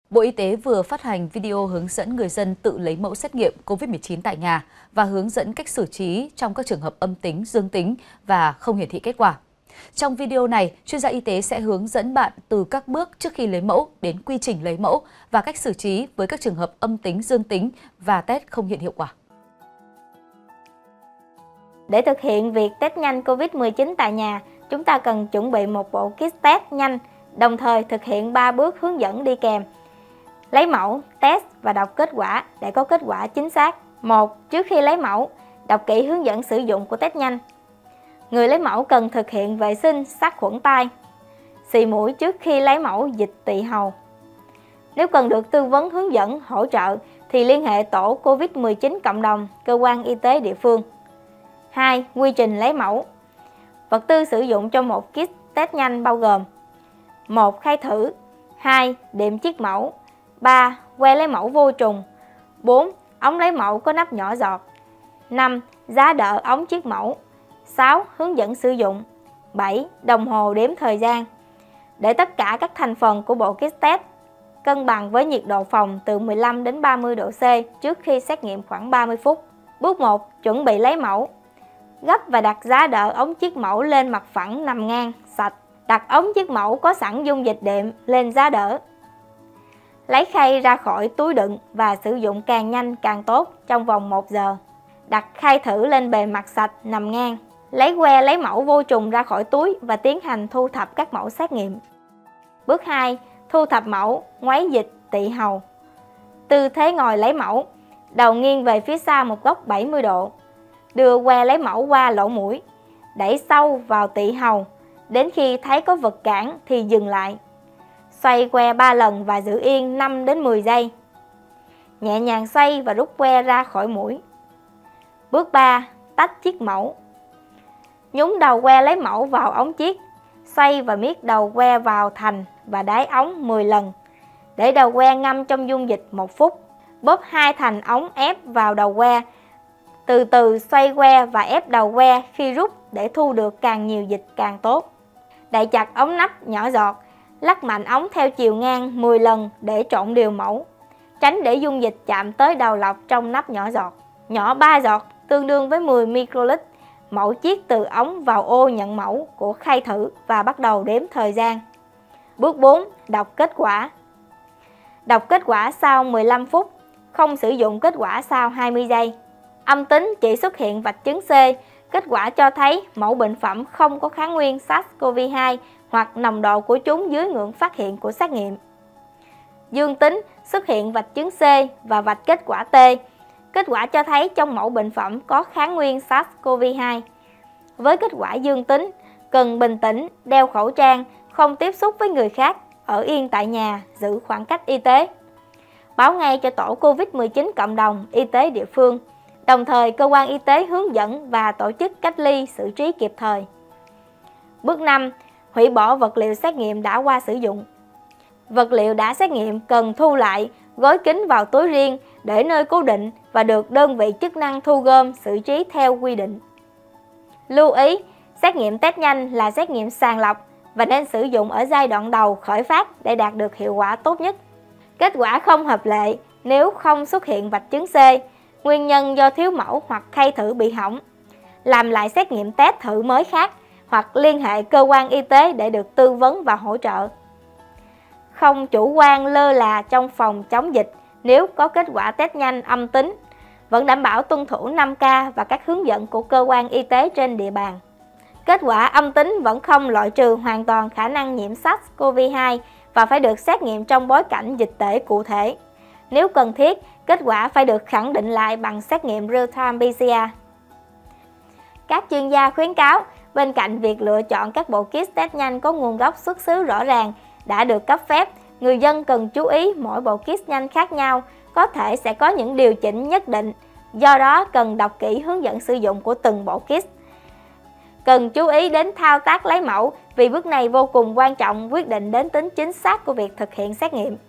Bộ Y tế vừa phát hành video hướng dẫn người dân tự lấy mẫu xét nghiệm COVID-19 tại nhà và hướng dẫn cách xử trí trong các trường hợp âm tính, dương tính và không hiển thị kết quả. Trong video này, chuyên gia y tế sẽ hướng dẫn bạn từ các bước trước khi lấy mẫu đến quy trình lấy mẫu và cách xử trí với các trường hợp âm tính, dương tính và test không hiện hiệu quả. Để thực hiện việc test nhanh COVID-19 tại nhà, chúng ta cần chuẩn bị một bộ kit test nhanh, đồng thời thực hiện 3 bước hướng dẫn đi kèm. Lấy mẫu, test và đọc kết quả để có kết quả chính xác. 1. Trước khi lấy mẫu, đọc kỹ hướng dẫn sử dụng của test nhanh. Người lấy mẫu cần thực hiện vệ sinh, sát khuẩn tay, xì mũi trước khi lấy mẫu dịch tỵ hầu. Nếu cần được tư vấn hướng dẫn, hỗ trợ thì liên hệ tổ COVID-19 cộng đồng, cơ quan y tế địa phương. 2. Quy trình lấy mẫu. Vật tư sử dụng cho một kit test nhanh bao gồm: 1. Khai thử. 2. Đệm chiết mẫu. 3. Que lấy mẫu vô trùng. 4. Ống lấy mẫu có nắp nhỏ giọt. 5. Giá đỡ ống chiết mẫu. 6. Hướng dẫn sử dụng. 7. Đồng hồ đếm thời gian. Để tất cả các thành phần của bộ kit test cân bằng với nhiệt độ phòng từ 15 đến 30 độ C trước khi xét nghiệm khoảng 30 phút. Bước 1. Chuẩn bị lấy mẫu. Gấp và đặt giá đỡ ống chiết mẫu lên mặt phẳng nằm ngang, sạch. Đặt ống chiết mẫu có sẵn dung dịch đệm lên giá đỡ. Lấy khay ra khỏi túi đựng và sử dụng càng nhanh càng tốt trong vòng 1 giờ. Đặt khay thử lên bề mặt sạch nằm ngang. Lấy que lấy mẫu vô trùng ra khỏi túi và tiến hành thu thập các mẫu xét nghiệm. Bước 2. Thu thập mẫu, ngoáy dịch tỵ hầu. Tư thế ngồi lấy mẫu, đầu nghiêng về phía sau một góc 70 độ. Đưa que lấy mẫu qua lỗ mũi, đẩy sâu vào tỵ hầu. Đến khi thấy có vật cản thì dừng lại. Xoay que 3 lần và giữ yên 5 đến 10 giây. Nhẹ nhàng xoay và rút que ra khỏi mũi. Bước 3. Tách chiết mẫu. Nhúng đầu que lấy mẫu vào ống chiết. Xoay và miết đầu que vào thành và đáy ống 10 lần. Để đầu que ngâm trong dung dịch 1 phút. Bóp 2 thành ống ép vào đầu que. Từ từ xoay que và ép đầu que khi rút để thu được càng nhiều dịch càng tốt. Đậy chặt ống nắp nhỏ giọt. Lắc mạnh ống theo chiều ngang 10 lần để trộn đều mẫu. Tránh để dung dịch chạm tới đầu lọc trong nắp nhỏ giọt. Nhỏ 3 giọt tương đương với 10 microlit. Mẫu chiết từ ống vào ô nhận mẫu của khay thử và bắt đầu đếm thời gian. Bước 4. Đọc kết quả. Đọc kết quả sau 15 phút. Không sử dụng kết quả sau 20 giây. Âm tính chỉ xuất hiện vạch trứng C. Kết quả cho thấy mẫu bệnh phẩm không có kháng nguyên SARS-CoV-2 hoặc nồng độ của chúng dưới ngưỡng phát hiện của xét nghiệm. Dương tính xuất hiện vạch trứng C và vạch kết quả T. Kết quả cho thấy trong mẫu bệnh phẩm có kháng nguyên SARS-CoV-2. Với kết quả dương tính, cần bình tĩnh, đeo khẩu trang, không tiếp xúc với người khác, ở yên tại nhà, giữ khoảng cách y tế. Báo ngay cho tổ COVID-19 cộng đồng, y tế địa phương. Đồng thời, cơ quan y tế hướng dẫn và tổ chức cách ly xử trí kịp thời. Bước 5. Hủy bỏ vật liệu xét nghiệm đã qua sử dụng. Vật liệu đã xét nghiệm cần thu lại, gói kín vào túi riêng, để nơi cố định và được đơn vị chức năng thu gom, xử trí theo quy định. Lưu ý, xét nghiệm test nhanh là xét nghiệm sàng lọc và nên sử dụng ở giai đoạn đầu khởi phát để đạt được hiệu quả tốt nhất. Kết quả không hợp lệ nếu không xuất hiện vạch trứng C, nguyên nhân do thiếu mẫu hoặc khay thử bị hỏng. Làm lại xét nghiệm test thử mới khác hoặc liên hệ cơ quan y tế để được tư vấn và hỗ trợ. Không chủ quan lơ là trong phòng chống dịch nếu có kết quả test nhanh âm tính, vẫn đảm bảo tuân thủ 5K và các hướng dẫn của cơ quan y tế trên địa bàn. Kết quả âm tính vẫn không loại trừ hoàn toàn khả năng nhiễm SARS-CoV-2 và phải được xét nghiệm trong bối cảnh dịch tễ cụ thể. Nếu cần thiết, kết quả phải được khẳng định lại bằng xét nghiệm real-time PCR. Các chuyên gia khuyến cáo, bên cạnh việc lựa chọn các bộ kit test nhanh có nguồn gốc xuất xứ rõ ràng, đã được cấp phép, người dân cần chú ý mỗi bộ kit nhanh khác nhau, có thể sẽ có những điều chỉnh nhất định, do đó cần đọc kỹ hướng dẫn sử dụng của từng bộ kit. Cần chú ý đến thao tác lấy mẫu vì bước này vô cùng quan trọng quyết định đến tính chính xác của việc thực hiện xét nghiệm.